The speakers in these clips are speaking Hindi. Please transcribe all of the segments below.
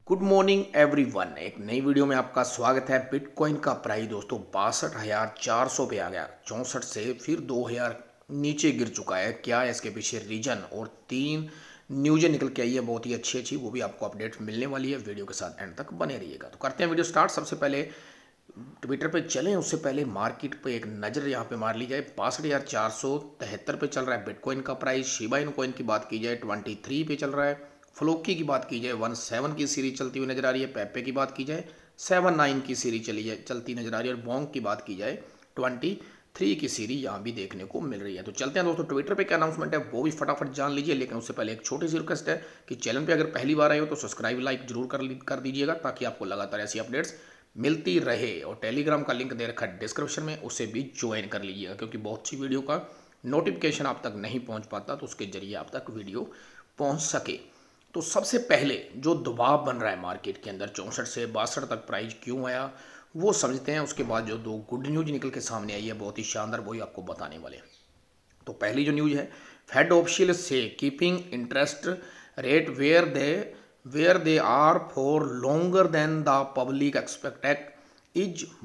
Good morning everyone. एक नई वीडियो में आपका स्वागत है। बिटकॉइन का प्राइस दोस्तों 62,400 पे आ गया। 64 से फिर 2,000 नीचे गिर चुका है। क्या है इसके पीछे रीजन, और 3 न्यूज़ें निकल के आई है बहुत ही अच्छी, वो भी आपको अपडेट मिलने वाली है। वीडियो के साथ एंड तक बने रहिएगा। तो करते हैं वीडियो स्टार्ट। सबसे पहले ट्विटर पे चलें उससे पहले मार्केट पे एक नज़र यहाँ पे मार ली जाए। 62,473 पे चल रहा है बिटकॉइन का प्राइस। शिबा इन कॉइन की बात की जाए 23 पे चल रहा है। फ्लोकी की बात की जाए 17 की सीरीज चलती हुई नजर आ रही है। पेपे की बात की जाए 79 की सीरीज चलती नजर आ रही है। और बोंग की बात की जाए 23 की सीरीज यहाँ भी देखने को मिल रही है। तो चलते हैं दोस्तों, ट्विटर पे क्या अनाउंसमेंट है वो भी फटाफट जान लीजिए। लेकिन उससे पहले एक छोटी सी रिक्वेस्ट है कि चैनल पे अगर पहली बार आए हो तो सब्सक्राइब लाइक जरूर कर दीजिएगा, ताकि आपको लगातार ऐसी अपडेट्स मिलती रहे। और टेलीग्राम का लिंक दे रखा है डिस्क्रिप्शन में, उसे भी ज्वाइन कर लीजिएगा, क्योंकि बहुत सी वीडियो का नोटिफिकेशन आप तक नहीं पहुंच पाता, तो उसके जरिए आप तक वीडियो पहुंच सके। तो सबसे पहले जो दबाव बन रहा है मार्केट के अंदर 64 से 62 तक प्राइस क्यों आया वो समझते हैं। उसके बाद जो 2 गुड न्यूज निकल के सामने आई है बहुत ही शानदार, वही आपको बताने वाले हैं। तो पहली जो न्यूज है, Fed official see keeping interest rate where they are for longer than the public expected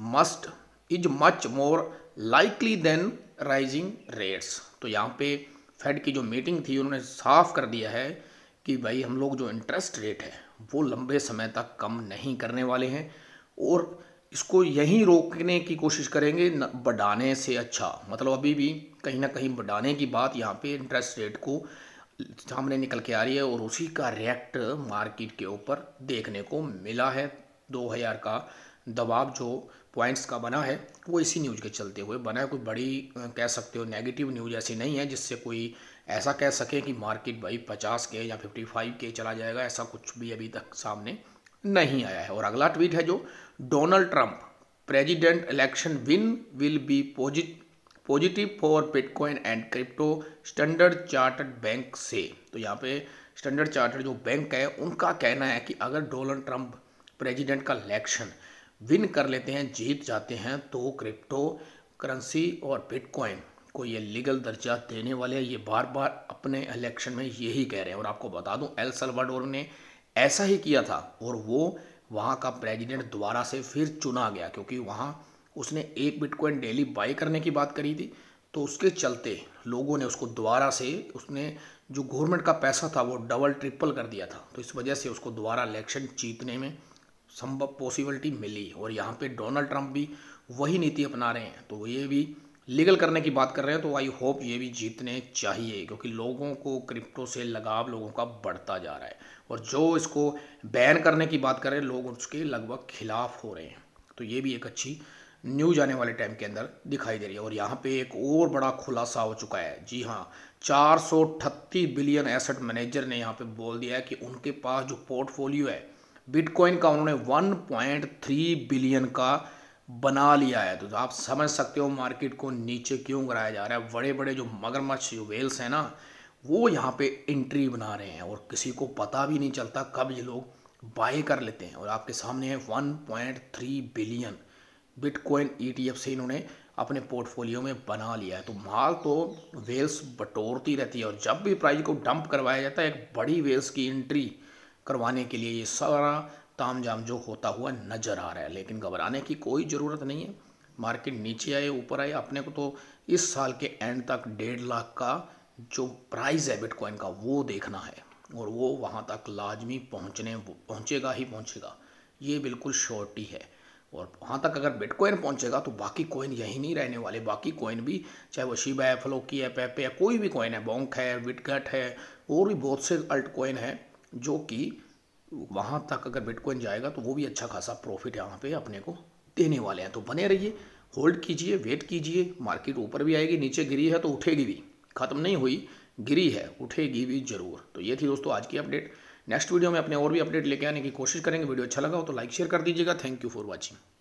is much more likely than rising rates. तो यहाँ पे फेड की जो मीटिंग थी उन्होंने साफ कर दिया है कि भाई हम लोग जो इंटरेस्ट रेट है वो लंबे समय तक कम नहीं करने वाले हैं, और इसको यहीं रोकने की कोशिश करेंगे, बढ़ाने से अच्छा। मतलब अभी भी कहीं ना कहीं बढ़ाने की बात यहाँ पे इंटरेस्ट रेट को सामने निकल के आ रही है, और उसी का रिएक्ट मार्केट के ऊपर देखने को मिला है। 2000 का दबाव जो पॉइंट्स का बना है वो इसी न्यूज़ के चलते हुए बना है। कोई बड़ी कह सकते हो नेगेटिव न्यूज़ ऐसी नहीं है जिससे कोई ऐसा कह सके कि मार्केट भाई 50 के या 55 के चला जाएगा। ऐसा कुछ भी अभी तक सामने नहीं आया है। और अगला ट्वीट है जो Donald Trump president election win will be positive for bitcoin and crypto Standard Chartered Bank से। तो यहाँ पे स्टैंडर्ड चार्टर्ड जो बैंक है उनका कहना है कि अगर डोनाल्ड ट्रंप प्रेसिडेंट का इलेक्शन विन कर लेते हैं, जीत जाते हैं, तो क्रिप्टो करेंसी और बिटकॉइन को ये लीगल दर्जा देने वाले हैं। ये बार बार अपने इलेक्शन में यही कह रहे हैं। और आपको बता दूं एल सल्वाडोर ने ऐसा ही किया था, और वो वहाँ का प्रेसिडेंट दोबारा से फिर चुना गया, क्योंकि वहाँ उसने 1 बिटकॉइन डेली बाई करने की बात करी थी। तो उसके चलते लोगों ने उसको दोबारा से, उसने जो गवर्नमेंट का पैसा था वो डबल ट्रिपल कर दिया था। तो इस वजह से उसको दोबारा इलेक्शन जीतने में संभव पॉसिबिलिटी मिली। और यहाँ पे डोनाल्ड ट्रंप भी वही नीति अपना रहे हैं, तो ये भी लीगल करने की बात कर रहे हैं। तो आई होप ये भी जीतने चाहिए, क्योंकि लोगों को क्रिप्टो से लगाव लोगों का बढ़ता जा रहा है। और जो इसको बैन करने की बात कर रहे हैं लोग उसके लगभग खिलाफ हो रहे हैं। तो ये भी एक अच्छी न्यूज आने वाले टाइम के अंदर दिखाई दे रही है। और यहाँ पे एक और बड़ा खुलासा हो चुका है। जी हाँ, 438 बिलियन एसेट मैनेजर ने यहाँ पे बोल दिया है कि उनके पास जो पोर्टफोलियो है बिटकॉइन का, उन्होंने 1.3 बिलियन का बना लिया है। तो आप समझ सकते हो मार्केट को नीचे क्यों गिराया जा रहा है। बड़े बड़े जो मगरमच्छ जो वेल्स हैं ना, वो यहाँ पे एंट्री बना रहे हैं, और किसी को पता भी नहीं चलता कब ये लोग बाय कर लेते हैं। और आपके सामने है 1.3 बिलियन बिटकॉइन ETF से इन्होंने अपने पोर्टफोलियो में बना लिया है। तो माल तो वेल्स बटोरती रहती है, और जब भी प्राइस को डंप करवाया जाता है एक बड़ी वेल्स की एंट्री करवाने के लिए ये सारा तामझाम जो होता हुआ नजर आ रहा है। लेकिन घबराने की कोई ज़रूरत नहीं है। मार्केट नीचे आए ऊपर आए, अपने को तो इस साल के एंड तक 1.5 लाख का जो प्राइस है बिटकॉइन का वो देखना है, और वो वहाँ तक लाजमी पहुँचेगा ही पहुँचेगा, ये बिल्कुल श्योरिटी है। और वहाँ तक अगर बिटकॉइन पहुँचेगा तो बाकी कॉइन यही नहीं रहने वाले। बाकी कॉइन भी, चाहे वो शिबा है, फ्लोकी है, पेपे है, कोई भी कॉइन है, बोंक है, बिटगेट है, और भी बहुत से अल्ट कॉइन है, जो कि वहाँ तक अगर बिटकॉइन जाएगा तो वो भी अच्छा खासा प्रॉफिट यहाँ पे अपने को देने वाले हैं। तो बने रहिए, होल्ड कीजिए, वेट कीजिए। मार्केट ऊपर भी आएगी, नीचे गिरी है तो उठेगी भी, खत्म नहीं हुई, गिरी है, उठेगी भी जरूर। तो ये थी दोस्तों आज की अपडेट। नेक्स्ट वीडियो में अपने और भी अपडेट लेके आने की कोशिश करेंगे। वीडियो अच्छा लगा हो तो लाइक शेयर कर दीजिएगा। Thank you for watching.